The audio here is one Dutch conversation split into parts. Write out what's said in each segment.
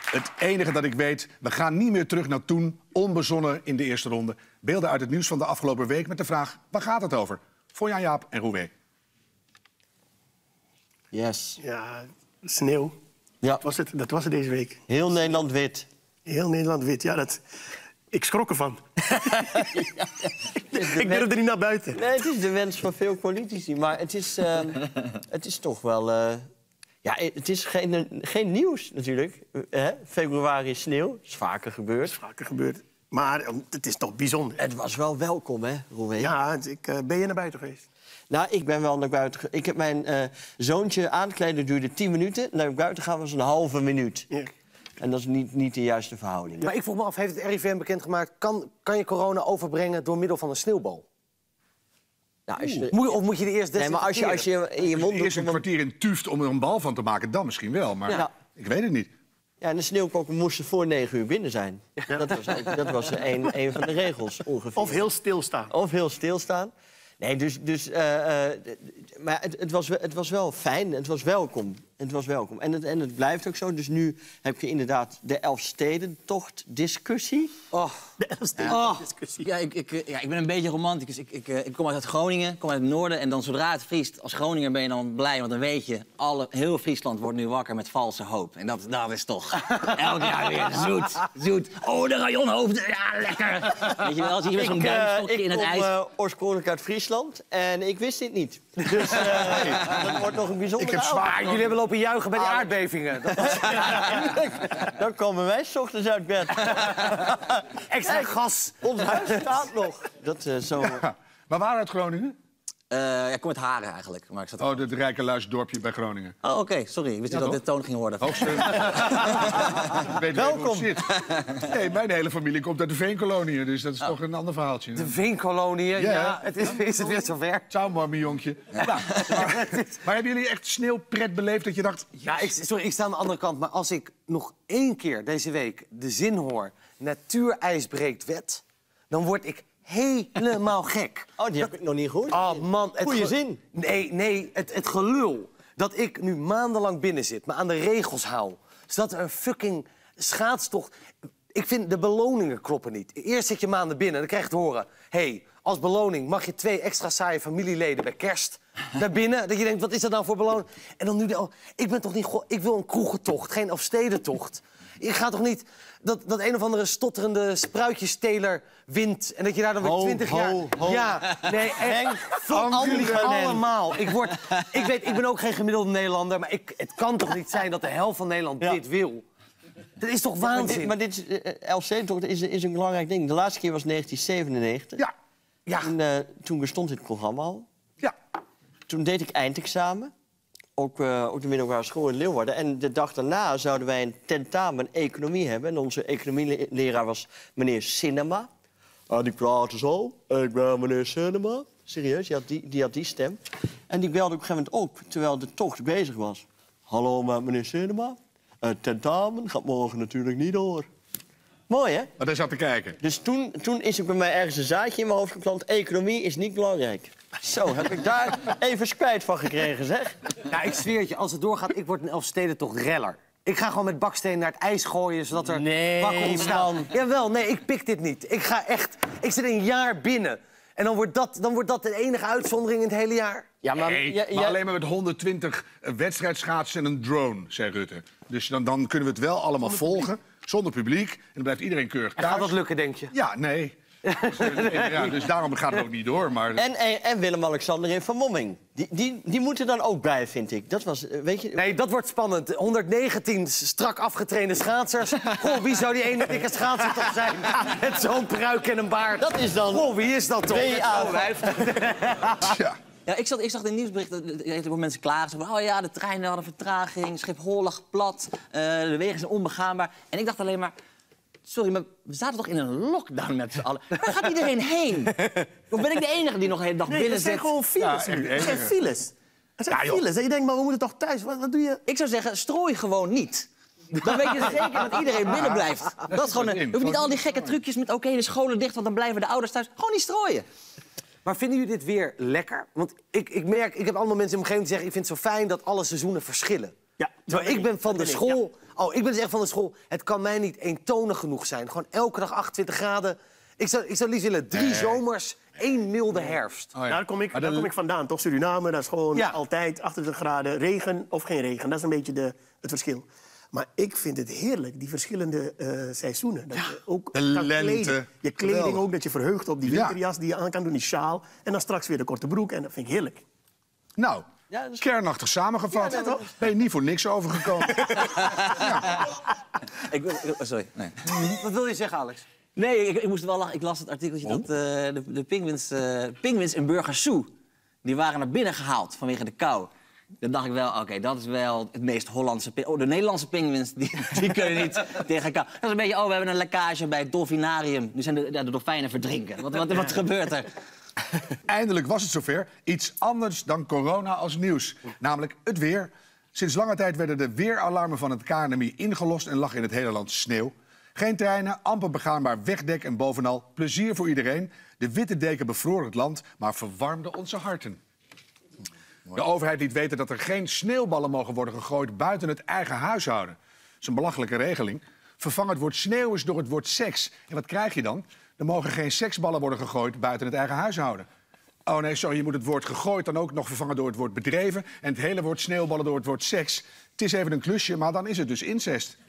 Het enige dat ik weet, we gaan niet meer terug naar toen. Onbezonnen in de eerste ronde. Beelden uit het nieuws van de afgelopen week met de vraag... waar gaat het over? Voor Jan Jaap en Rouwé. Yes. Ja, sneeuw. Ja. Dat was het deze week. Heel Nederland wit. Heel Nederland wit, ja. Ik schrok ervan. Ik durfde niet naar buiten. Nee, het is de wens van veel politici. Maar het is toch wel... Ja, het is geen nieuws natuurlijk. Februari is sneeuw. Dat is vaker gebeurd. Vaker gebeurd. Maar het is toch bijzonder. Het was wel welkom, hè, Rouwé? Ja, ben je naar buiten geweest? Nou, ik ben wel naar buiten Ik heb mijn zoontje aankleden, duurde 10 minuten. Naar buiten gaan was een halve minuut. Ja. En dat is niet de juiste verhouding. Maar ik vroeg me af, heeft het RIVM bekendgemaakt... kan je corona overbrengen door middel van een sneeuwbal? Nou, Of moet je de eerst nee, maar als je in je mond doet... Eerst een kwartier in tuft om er een bal van te maken, dan misschien wel. Maar Ja. ik weet het niet. Ja, en de sneeuwkokken moesten voor 9 uur binnen zijn. Ja. Dat was een van de regels, ongeveer. Of heel stilstaan. Of heel stilstaan. Nee, maar het was wel fijn, het was welkom. Het was welkom. En het blijft ook zo. Dus nu heb je inderdaad de Elfstedentocht-discussie. Oh. De Elfstedentocht-discussie. Ja, ik ben een beetje romanticus. Ik kom uit Groningen, kom uit het noorden. En dan zodra het vriest, als Groninger ben je dan blij. Want dan weet je, heel Friesland wordt nu wakker met valse hoop. En dat is toch elk jaar weer zoet. Oh, de rajonhoofden, ja, lekker. Weet je wel, zie je met zo'n duimstokje in het ijs. Ik kom oorspronkelijk uit Friesland en ik wist dit niet. Dus dat wordt nog een bijzondere Ik heb avond. Maar jullie hebben lopen juichen bij de aardbevingen. Dan komen wij 's ochtends uit bed. Extra gas. Ons huis staat nog. Dat zo... Maar waar uit Groningen? Ik kom uit Haren eigenlijk. Maar ik zat... Oh, het rijke luisdorpje bij Groningen. Oh, oké, sorry. Ik wist niet dat dit toon ging worden. Welkom. Nee, mijn hele familie komt uit de Veenkoloniën, dus dat is toch een ander verhaaltje. De Veenkoloniën, ja. Is het weer zover? Ciao, maar mijn jonkje. Ja, maar hebben jullie echt sneeuwpret beleefd dat je dacht... Ja, ik sta aan de andere kant. Maar als ik nog 1 keer deze week de zin hoor... natuurijs breekt wet, dan word ik helemaal gek. Oh, die heb ik nog niet gehoord. Oh man, Goeie zin. Nee, het gelul dat ik nu maandenlang binnen zit, me aan de regels hou. Zodat er een fucking schaatstocht... Ik vind de beloningen kloppen niet. Eerst zit je maanden binnen en dan krijg je te horen... hey, als beloning mag je 2 extra saaie familieleden bij kerst naar binnen. Dat je denkt, wat is dat nou voor beloning? En dan nu, ik ben toch niet... Ik wil een kroegentocht, geen Elfstedentocht. Ik ga toch niet dat een of andere stotterende spruitjesteler wint... en dat je daar dan weer 20 jaar... Ja, nee, voor jullie allemaal. Ik ben ook geen gemiddelde Nederlander... maar het kan toch niet zijn dat de helft van Nederland dit wil? Dat is toch waanzin? Maar Elfstedentocht is een belangrijk ding. De laatste keer was 1997. Ja. Toen bestond dit programma al. Ja. Toen deed ik eindexamen. Ook de middelbare school in Leeuwarden. En de dag daarna zouden wij een tentamen economie hebben. En onze economieleraar was meneer Cinema. Die praatte zo. Ik ben meneer Cinema. Serieus, die had die stem. En die belde op een gegeven moment op, terwijl de tocht bezig was. Hallo, meneer Cinema. Tentamen gaat morgen natuurlijk niet door. Mooi, hè? Maar daar zat te kijken. Dus toen is er bij mij ergens een zaadje in mijn hoofd geplant. Economie is niet belangrijk. Zo, heb ik daar even spijt van gekregen, zeg. Ja, ik zweer het je, als het doorgaat, ik word een Elfstedentocht reller. Ik ga gewoon met baksteen naar het ijs gooien, zodat er bakken ontstaan. Jawel, nee, ik pik dit niet. Ik zit een jaar binnen. En dan wordt dat de enige uitzondering in het hele jaar. Ja, maar, maar alleen maar met 120 wedstrijdschaatsen en een drone, zei Rutte. Dus dan kunnen we het wel allemaal volgen, zonder publiek. En dan blijft iedereen keurig thuis. Gaat dat lukken, denk je? Ja, nee. Dus daarom gaat het ook niet door. Maar... En Willem-Alexander in vermomming. Die moeten dan ook bij, vind ik. Dat was, weet je... Nee, dat wordt spannend. 119 strak afgetrainde schaatsers. Goh, wie zou die ene dikke schaatser toch zijn? Met zo'n pruik en een baard. Dat is dan... Goh, wie is dat toch? Ja. Ja, ik zag in het nieuwsbericht dat mensen klagen. Van, oh ja, de treinen hadden vertraging, Schiphol lag plat, de wegen zijn onbegaanbaar. En ik dacht alleen maar... Sorry, maar we zaten toch in een lockdown met z'n allen? Waar gaat iedereen heen? Of ben ik de enige die nog de hele dag binnen het zijn zit? gewoon files. Ja, Het zijn files. Het zijn files. En je denkt, maar we moeten toch thuis? Wat doe je? Ik zou zeggen, strooi gewoon niet. Dan weet je zeker dat iedereen binnen blijft. Dat is gewoon je hoeft niet al die gekke trucjes met oké, de scholen dicht, want dan blijven de ouders thuis. Gewoon niet strooien. Maar vinden jullie dit weer lekker? Want ik merk, ik heb allemaal mensen in mijn omgeving die zeggen... ik vind het zo fijn dat alle seizoenen verschillen. Ja, Terwijl ik ben van de school... Oh, ik ben dus echt van de school. Het kan mij niet eentonig genoeg zijn. Gewoon elke dag 28 graden. Ik zou liefst willen 3 zomers, 1 milde herfst. Oh, ja. Daar kom ik vandaan, toch? Suriname, dat is gewoon altijd 28 graden. Regen of geen regen, dat is een beetje het verschil. Maar ik vind het heerlijk, die verschillende seizoenen. Dat je ook de kan lente. kleden. Je kleding Geweldig. ook, dat je verheugt op die winterjas die je aan kan doen, die sjaal. En dan straks weer de korte broek en dat vind ik heerlijk. Nou, Ja, dat is- kernachtig samengevat. Ja, dat- Ben je niet voor niks overgekomen. Sorry. Nee. Wat wil je zeggen, Alex? Nee, ik moest wel lachen. Ik las het artikeltje dat de pinguïns in Burgersoe... die waren naar binnen gehaald vanwege de kou. Dan dacht ik wel, oké, dat is wel het meest Hollandse... de Nederlandse pinguïns, die kunnen niet tegen kou. Dat is een beetje, we hebben een lekkage bij het dolfinarium. Nu zijn de dolfijnen verdrinken. Wat gebeurt er? Eindelijk was het zover. Iets anders dan corona als nieuws. Namelijk het weer. Sinds lange tijd werden de weeralarmen van het KNMI ingelost... en lag in het hele land sneeuw. Geen treinen, amper begaanbaar wegdek en bovenal plezier voor iedereen. De witte deken bevroor het land, maar verwarmde onze harten. De overheid liet weten dat er geen sneeuwballen mogen worden gegooid buiten het eigen huishouden. Dat is een belachelijke regeling. Vervang het woord sneeuw eens door het woord seks. En wat krijg je dan? Er mogen geen seksballen worden gegooid buiten het eigen huishouden. Oh nee, sorry, je moet het woord gegooid dan ook nog vervangen door het woord bedreven... en het hele woord sneeuwballen door het woord seks. Het is even een klusje, maar dan is het dus incest.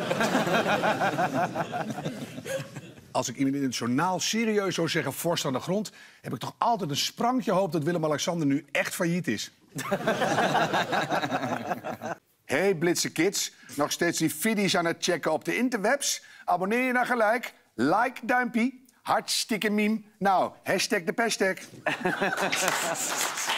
Als ik iemand in het journaal serieus zou zeggen vorst aan de grond... heb ik toch altijd een sprankje hoop dat Willem-Alexander nu echt failliet is. Hey blitse kids, nog steeds die video's aan het checken op de interwebs? Abonneer je dan gelijk, like, duimpie, hartstikke meme. Nou, hashtag de pesttag.